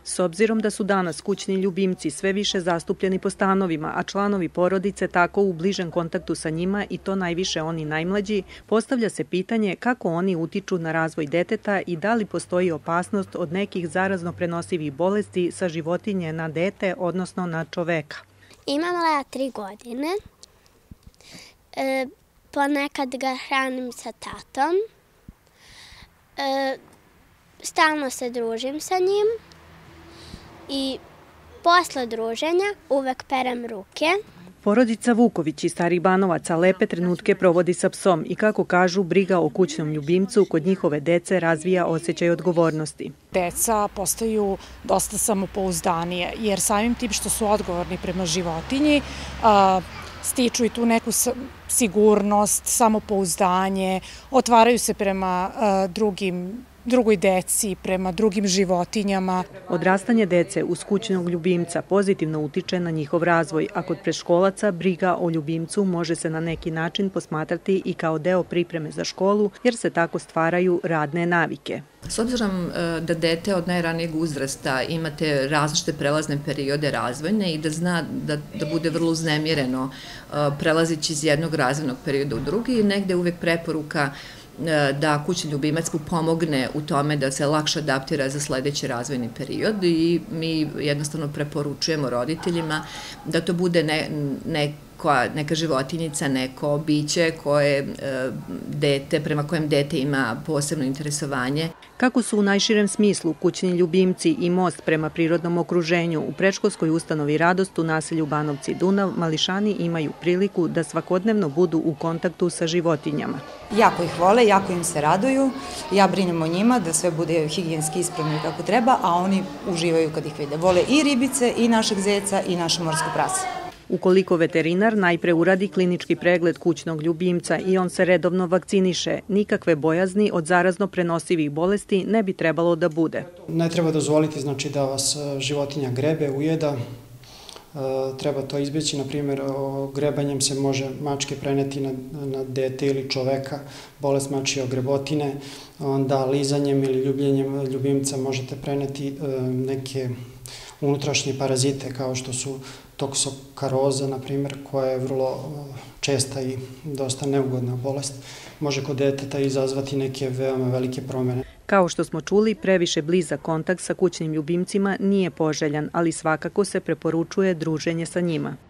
S obzirom da su danas kućni ljubimci sve više zastupljeni po stanovima, a članovi porodice tako u bližem kontaktu sa njima i to najviše oni najmlađi, postavlja se pitanje kako oni utiču na razvoj deteta i da li postoji opasnost od nekih zarazno prenosivih bolesti sa životinje na dete, odnosno na čoveka. Imam Lea 3 godine. Ponekad ga hranim sa tatom. Stalno se družim sa njim i posle druženja uvek perem ruke. Porodica Vuković iz Starih Banovaca lepe trenutke provodi sa psom i kako kažu, briga o kućnom ljubimcu kod njihove dece razvija osjećaj odgovornosti. Deca postaju dosta samopouzdanije jer samim tim što su odgovorni prema životinji, stiču i tu neku sigurnost, samopouzdanje, otvaraju se prema drugoj deci, prema drugim životinjama. Odrastanje dece uz kućnog ljubimca pozitivno utiče na njihov razvoj, a kod predškolaca briga o ljubimcu može se na neki način posmatrati i kao deo pripreme za školu, jer se tako stvaraju radne navike. S obzirom da dete od najranijeg uzrasta imate različite prelazne periode razvojne i da zna da bude vrlo uznemireno prelazići iz jednog razvojnog perioda u drugi, negde uvek preporuka da kućni ljubimac mu pomogne u tome da se lakše adaptira za sledeći razvojni period i mi jednostavno preporučujemo roditeljima da to bude neka životinjica, neko biće prema kojem dete ima posebno interesovanje. Kako su u najširem smislu kućni ljubimci i most prema prirodnom okruženju u predškolskoj ustanovi Radost u naselju Banovci Dunav, mališani imaju priliku da svakodnevno budu u kontaktu sa životinjama. Jako ih vole, jako im se raduju, ja brinem o njima da sve bude higijenski ispravno kako treba, a oni uživaju kad ih vide. Vole i ribice, i našeg zeca, i naše morsko prase. Ukoliko veterinar najpre uradi klinički pregled kućnog ljubimca i on se redovno vakciniše, nikakve bojazni od zarazno prenosivih bolesti ne bi trebalo da bude. Ne treba dozvoliti znači da vas životinja grebe, ujeda. Treba to izbjeći, na primjer, grebanjem se može mačke preneti na dete ili čoveka, bolest mačje ogrebotine, onda lizanjem ili ljubljenjem ljubimca možete preneti neke unutrašnje parazite kao što su toksokaroza, na primjer, koja je vrlo česta i dosta neugodna bolest. Može kod deteta izazvati neke veoma velike promjene. Kao što smo čuli, previše blizak kontakt sa kućnim ljubimcima nije poželjan, ali svakako se preporučuje druženje sa njima.